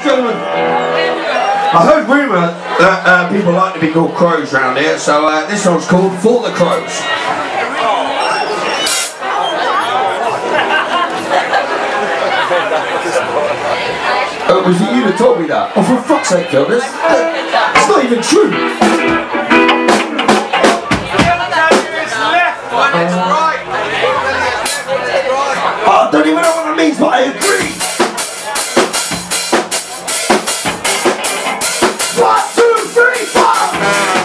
gentlemen. I heard rumour that people like to be called crows round here, so this one's called For the Crows. Was it you that told me that? Oh, for fuck's sake, Phil, it's not even true. I don't even know what that means, but I agree. 1, 2, 3, 4.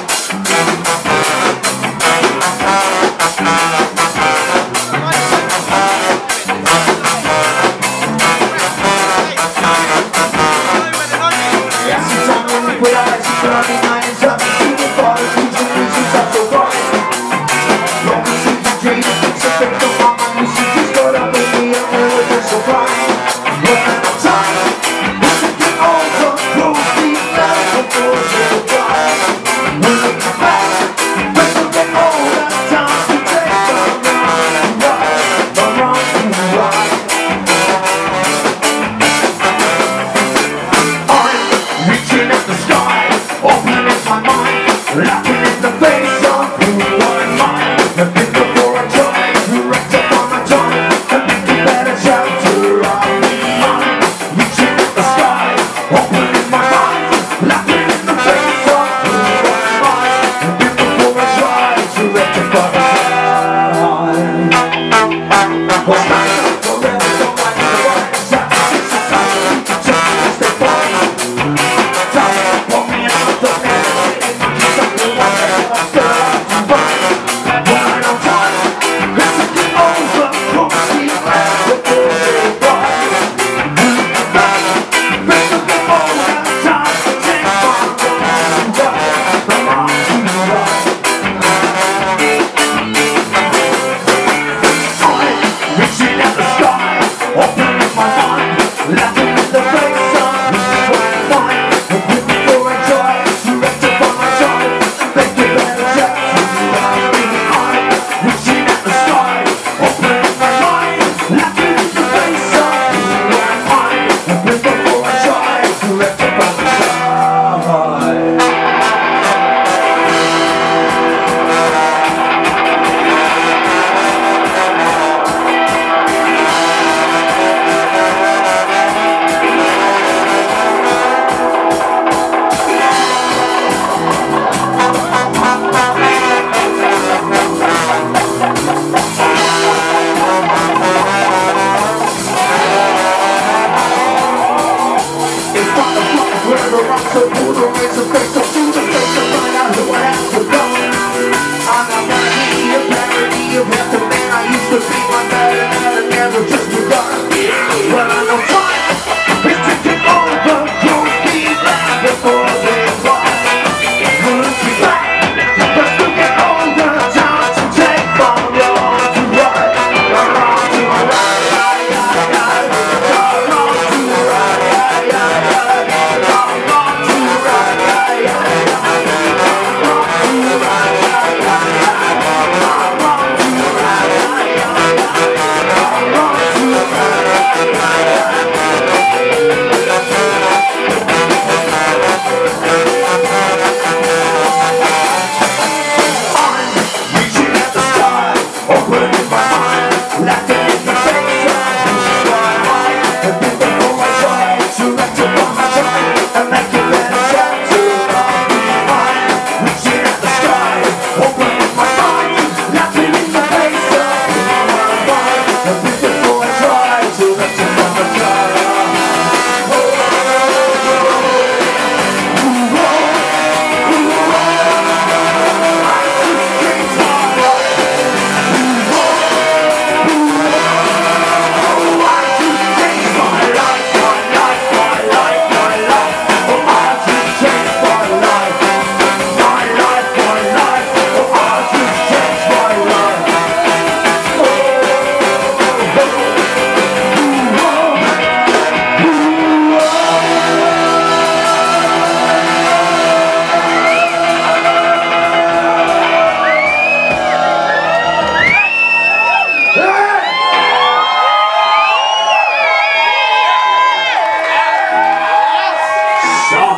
So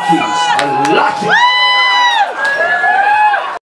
Sarkies.